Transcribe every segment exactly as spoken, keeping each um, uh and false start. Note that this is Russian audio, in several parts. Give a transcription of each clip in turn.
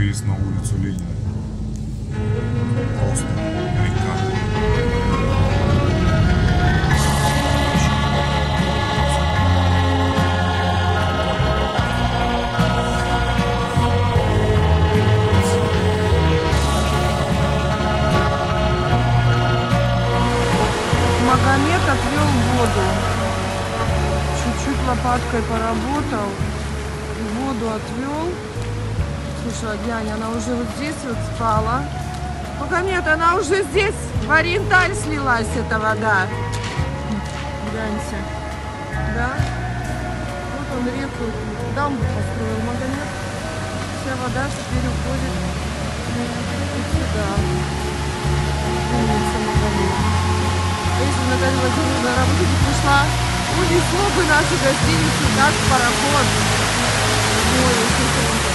выезд на улицу Ленина. Просто река. Магомед отвел воду. Чуть-чуть лопаткой поработал. Воду отвел. Слушай, Дянь, она уже вот здесь вот спала. Магомед, она уже здесь в Ориенталь слилась, эта вода. Гляньте. Да? Вот он реку, дамбу построил Магомед. Вся вода теперь уходит вот сюда. Умница, Магомед. Если Наталья Владимировна на работу не пришла, унесло бы нашу гостиницу как пароход. Ой, если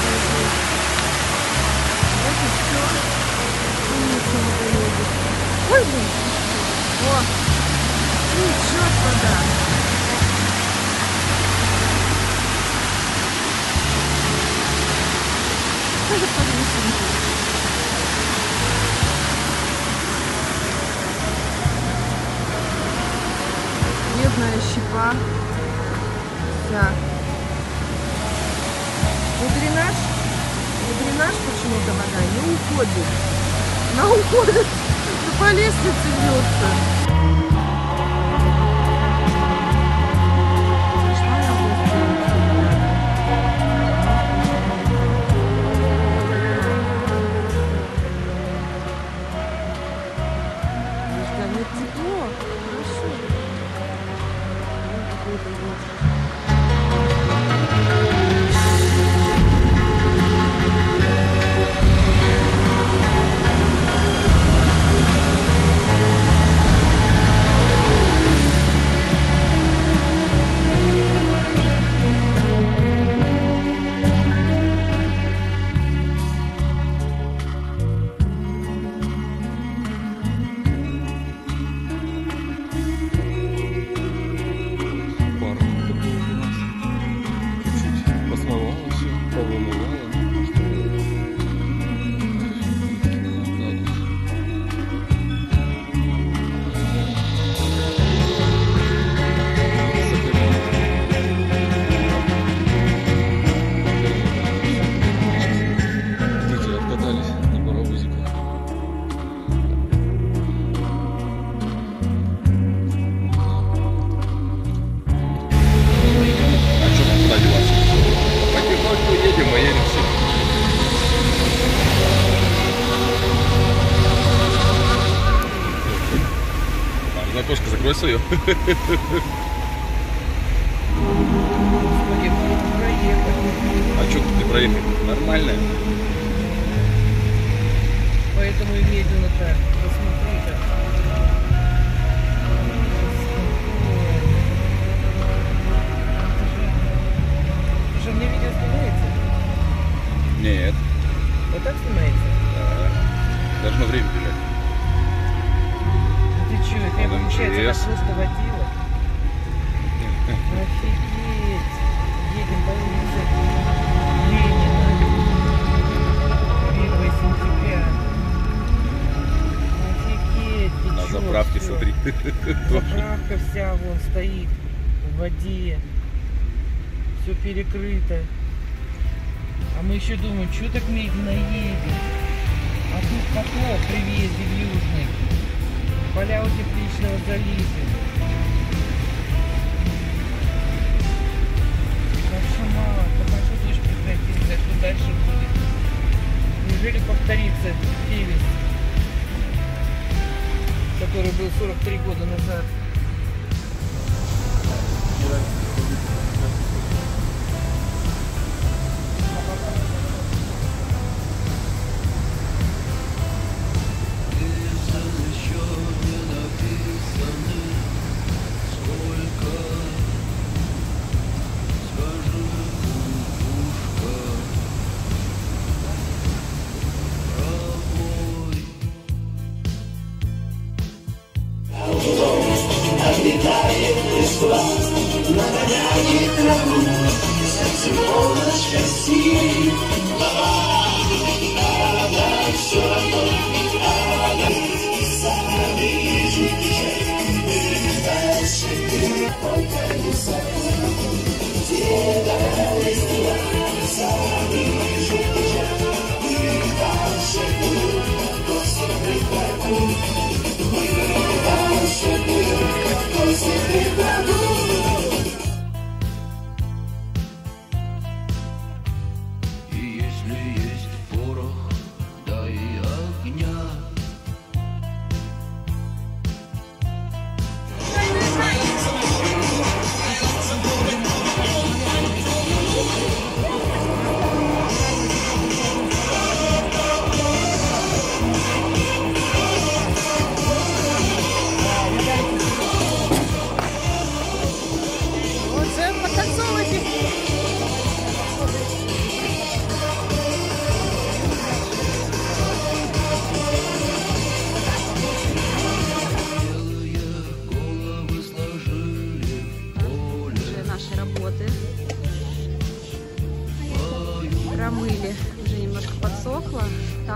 это все. Умница, Магомед. Ой, блин. О, течет вода. Это подвесеньки. Медная щепа. Вся. Вот дренаж, вот дренаж почему-то вода не уходит. Она уходит, но по лестнице льется. Нет, тепло. Хорошо. Окошко закрой свое. А что тут не проехать? Нормально. Поэтому и медленно так. Посмотри-ка. Слушай, мне видео снимается? Нет. Вот так снимается? Да. Должно время бежать. Ты что, это я, получается, интерес. так просто водила? Офигеть! Едем по улице Ленина. первое сентября. Офигеть! Ты На чё, заправке, всё? смотри. Заправка вся вон стоит в воде. Все перекрыто. А мы еще думаем, что так медленно едем? А тут поток при въезде в Южный. Поля утепличного залива. Кошмар. Покажу, дождь прекратится. Что дальше будет? Неужели повторится перец, который был сорок три года назад? Отлетает листва, нагоняет траву, сердце полно счастья.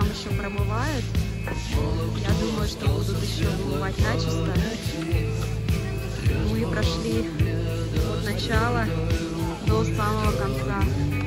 там еще промывают. Я думаю, что будут еще вымывать начисто. Мы прошли от начала до самого конца.